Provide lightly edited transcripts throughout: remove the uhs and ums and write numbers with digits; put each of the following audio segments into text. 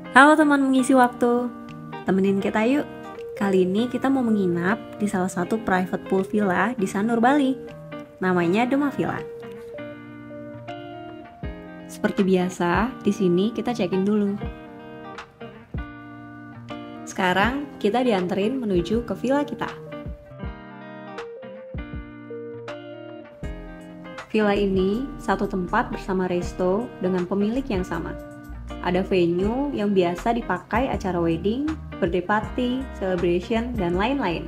Halo teman mengisi waktu, temenin kita yuk. Kali ini kita mau menginap di salah satu private pool villa di Sanur, Bali. Namanya Doma Villa. Seperti biasa, di sini kita check-in dulu. Sekarang kita dianterin menuju ke villa kita. Villa ini satu tempat bersama resto dengan pemilik yang sama. Ada venue yang biasa dipakai acara wedding, birthday party, celebration, dan lain-lain.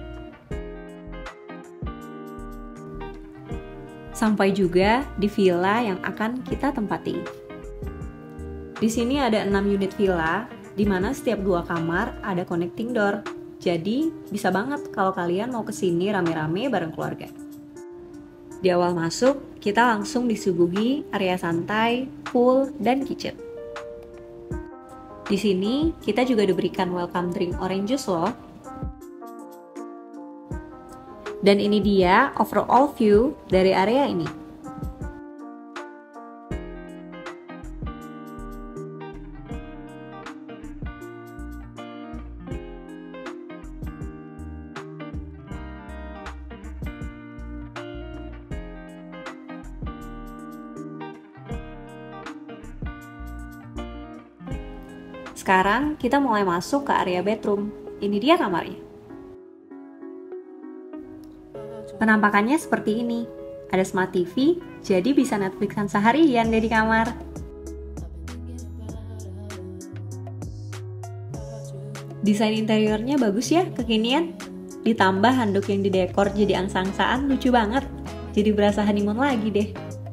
Sampai juga di villa yang akan kita tempati. Di sini ada 6 unit villa, di mana setiap 2 kamar ada connecting door. Jadi, bisa banget kalau kalian mau kesini rame-rame bareng keluarga. Di awal masuk, kita langsung disuguhi area santai, pool, dan kitchen. Di sini, kita juga diberikan welcome drink orange juice loh. Dan ini dia overall view dari area ini. Sekarang kita mulai masuk ke area bedroom. Ini dia kamarnya. Penampakannya seperti ini. Ada smart TV, jadi bisa Netflixan seharian deh di kamar. Desain interiornya bagus ya, kekinian. Ditambah handuk yang didekor jadi angsa-angsaan, lucu banget. Jadi berasa honeymoon lagi deh.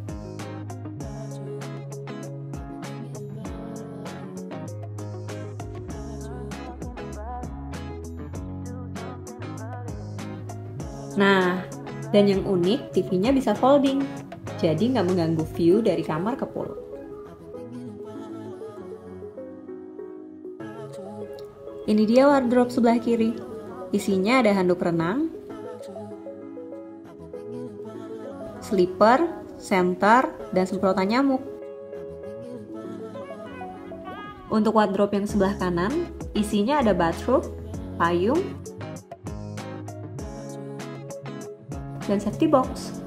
Nah, dan yang unik, TV-nya bisa folding, jadi nggak mengganggu view dari kamar ke pool. Ini dia wardrobe sebelah kiri. Isinya ada handuk renang, slipper, senter, dan semprotan nyamuk. Untuk wardrobe yang sebelah kanan, isinya ada bathrobe, payung, dan safety box.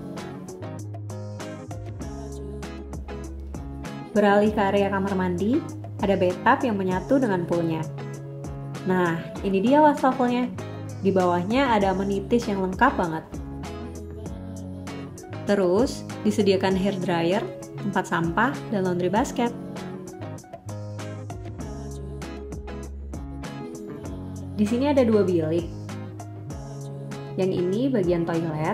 Beralih ke area kamar mandi, ada bathtub yang menyatu dengan poolnya. Nah, ini dia wastafelnya. Di bawahnya ada amenities yang lengkap banget. Terus, disediakan hair dryer, tempat sampah, dan laundry basket. Di sini ada 2 bilik. Yang ini bagian toilet,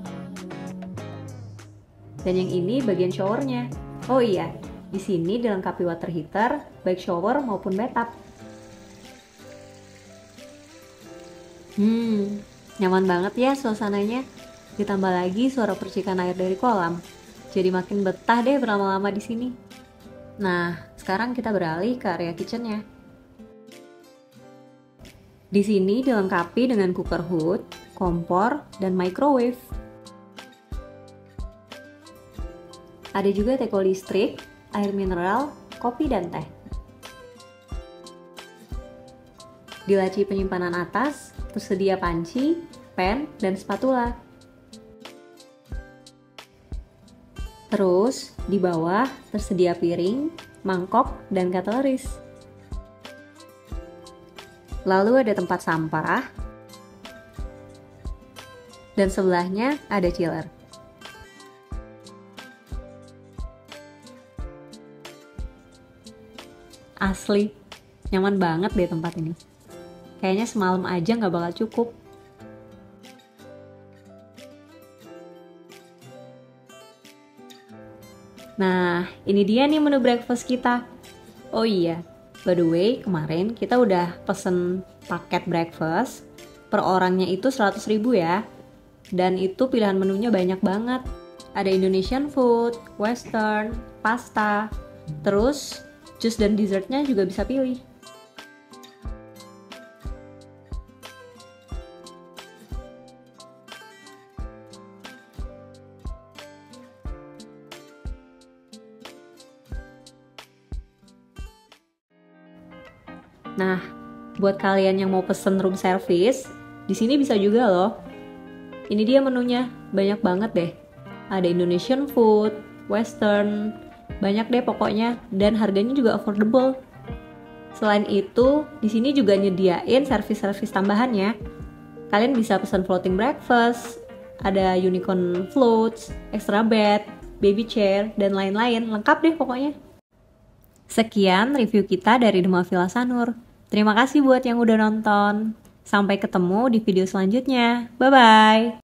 dan yang ini bagian showernya. Oh iya, di sini dilengkapi water heater, baik shower maupun bathtub. Nyaman banget ya suasananya. Ditambah lagi suara percikan air dari kolam. Jadi makin betah deh berlama-lama di sini. Nah, sekarang kita beralih ke area kitchennya. Di sini dilengkapi dengan cooker hood, kompor, dan microwave. Ada juga teko listrik, air mineral, kopi, dan teh. Di laci penyimpanan atas, tersedia panci, pen, dan spatula. Terus, di bawah tersedia piring, mangkok, dan cutleries. Lalu ada tempat sampah, dan sebelahnya ada chiller. Asli, nyaman banget deh tempat ini. Kayaknya semalam aja nggak bakal cukup. Nah, ini dia nih menu breakfast kita. Oh iya, by the way, kemarin kita udah pesen paket breakfast. Per orangnya itu 100.000 ya. Dan itu pilihan menunya banyak banget. Ada Indonesian food, western, pasta. Terus, jus dan dessertnya juga bisa pilih. Nah, buat kalian yang mau pesen room service, di sini bisa juga loh. Ini dia menunya, banyak banget deh. Ada Indonesian food, Western, banyak deh pokoknya, dan harganya juga affordable. Selain itu, di sini juga nyediain servis-servis tambahannya. Kalian bisa pesan floating breakfast, ada unicorn floats, extra bed, baby chair, dan lain-lain. Lengkap deh pokoknya. Sekian review kita dari Dema Villa Sanur. Terima kasih buat yang udah nonton. Sampai ketemu di video selanjutnya. Bye-bye!